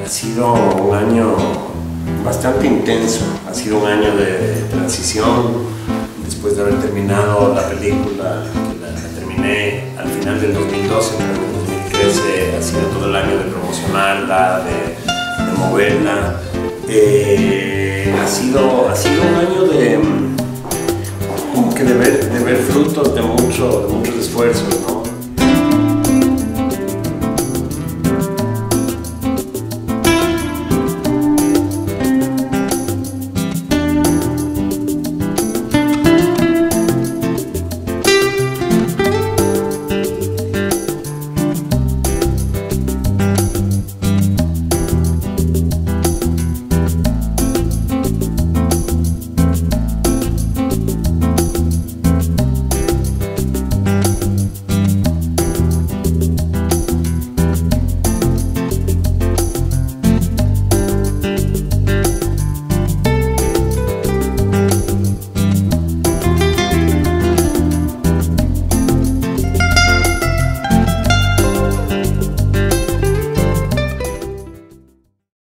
Ha sido un año bastante intenso, ha sido un año de transición. Después de haber terminado la película, la terminé al final del 2012, pero en el 2013 ha sido todo el año de promocionarla, de moverla. Ha sido un año de ver frutos de muchos esfuerzos, ¿no?